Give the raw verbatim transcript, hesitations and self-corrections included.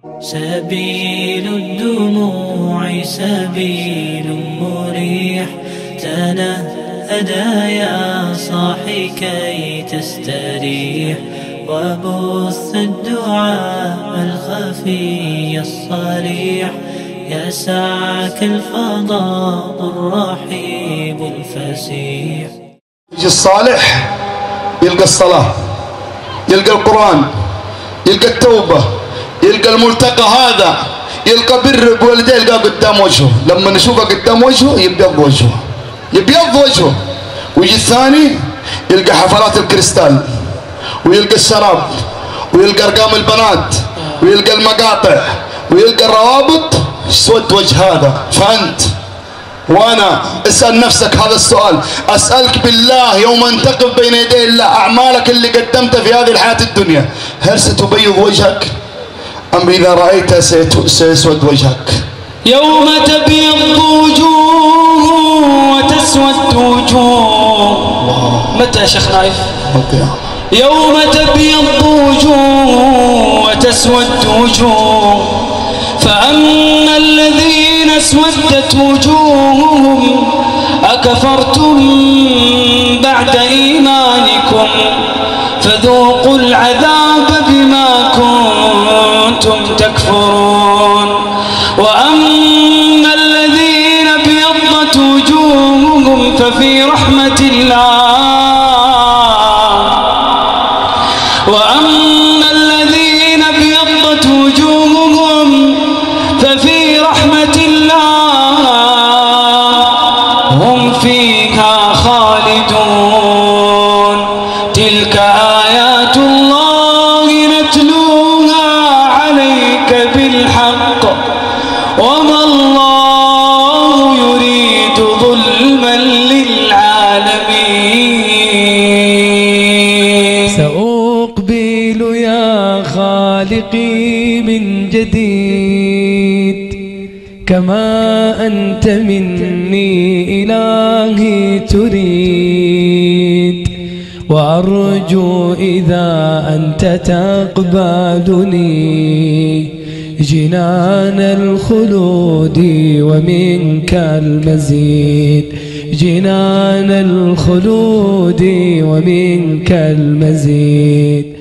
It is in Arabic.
سبيل الدموع سبيل مريح، تنهدى يا صاحي كي تستريح، وبث الدعاء الخفي الصريح، يسعك الفضاء الرحيب الفسيح. يجي الصالح يلقى الصلاة، يلقى القرآن، يلقى التوبة، يلقى الملتقى هذا، يلقى بر بوالديه، يلقى قدام وجهه. لما نشوفه قدام وجهه يبيض وجهه، يبيض وجهه. ويجي الثاني يلقى حفلات الكريستال، ويلقى الشراب، ويلقى ارقام البنات، ويلقى المقاطع، ويلقى الروابط، يسود وجه هذا. فانت وانا اسال نفسك هذا السؤال، اسالك بالله يوم ان تقف بين يدي الله، اعمالك اللي قدمتها في هذه الحياه الدنيا هل ستبيض وجهك ام اذا رايتها سيسود وجهك؟ يوم تبيض وجوه وتسود وجوه. متى يا شيخ نايف؟ القيامه. يوم تبيض وجوه وتسود وجوه، فأما الذين اسودت وجوههم أكفرتم بعد إيمانكم فذوقوا العذاب بما كنتم تكفرون، وأما الذين ابيضت وجوههم ففي رحمة الله، وأما الذين ابيضت وجوههم ففي رحمة الله هم فيها خالدون. تلك آيات الله نتلوها عليك بالحق، وما الله يريد ظلما للعالمين. سأقبل يا خالقي من جديد، كما أنت مني إلهي تريد، وأرجو إذا أنت تقبلني جنان الخلود ومنك المزيد، جنان الخلود ومنك المزيد.